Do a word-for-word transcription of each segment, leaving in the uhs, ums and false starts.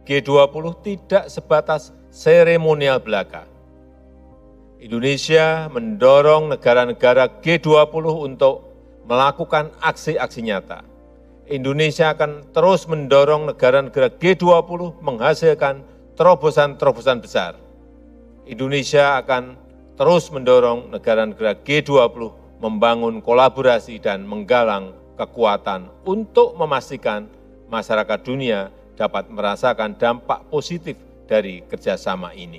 G dua puluh tidak sebatas seremonial belaka. Indonesia mendorong negara-negara G dua puluh untuk melakukan aksi-aksi nyata. Indonesia akan terus mendorong negara-negara G dua puluh menghasilkan terobosan-terobosan besar. Indonesia akan terus mendorong negara-negara G dua puluh membangun kolaborasi dan menggalang kekuatan untuk memastikan masyarakat dunia dapat merasakan dampak positif dari kerjasama ini.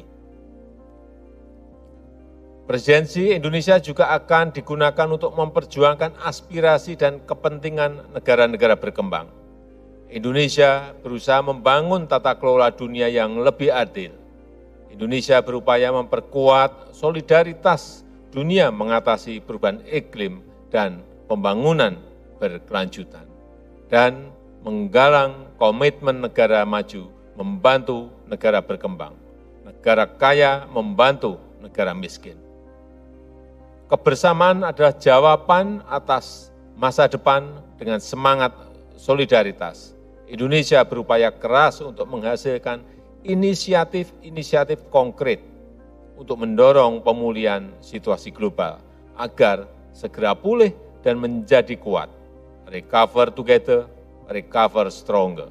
Presidensi Indonesia juga akan digunakan untuk memperjuangkan aspirasi dan kepentingan negara-negara berkembang. Indonesia berusaha membangun tata kelola dunia yang lebih adil. Indonesia berupaya memperkuat solidaritas dunia mengatasi perubahan iklim dan pembangunan berkelanjutan, dan menggalang komitmen negara maju membantu negara berkembang, negara kaya membantu negara miskin. Kebersamaan adalah jawaban atas masa depan dengan semangat solidaritas. Indonesia berupaya keras untuk menghasilkan inisiatif-inisiatif konkret untuk mendorong pemulihan situasi global agar segera pulih dan menjadi kuat. Recover together, recover stronger.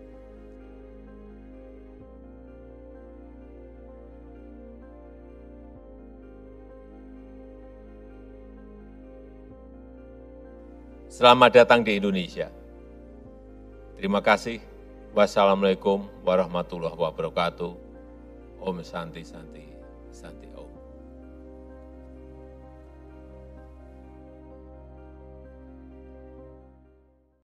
Selamat datang di Indonesia. Terima kasih. Wassalamualaikum warahmatullahi wabarakatuh. Om Santi Santi Santi Om.